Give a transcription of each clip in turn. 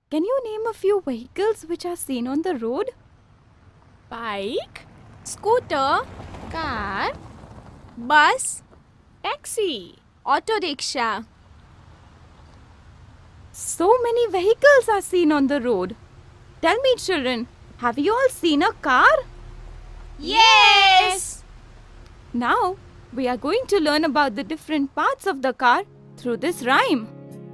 Can you name a few vehicles which are seen on the road? Bike, scooter, car, bus, taxi, auto rickshaw. So many vehicles are seen on the road. Tell me, children, have you all seen a car? Yes! Now, we are going to learn about the different parts of the car through this rhyme.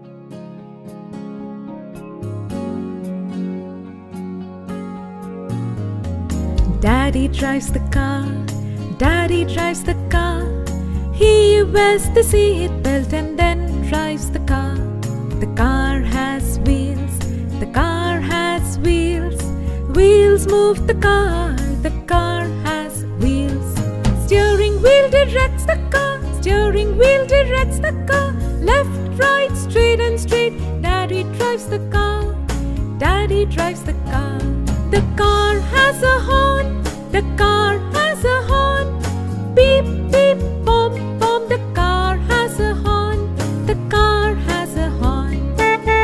Daddy drives the car, Daddy drives the car. He wears the seat belt and then drives the car. The car has wheels, the car has wheels. Wheels move the car has wheels. Steering wheel directs the car, steering wheel directs the car. Left, right, straight and straight. Daddy drives the car, Daddy drives the car. The car has a horn, the car has a horn. Beep, beep, bom, bom. The car has a horn, the car has a horn.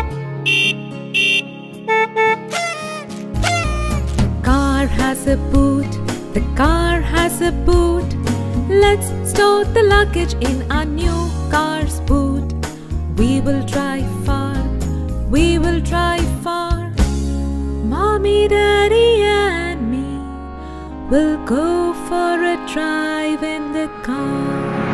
The car has a boot, the car has a boot. Let's store the luggage in our new car's boot. We will drive far, we will drive far. Mommy, Daddy and me will go for a drive in the car.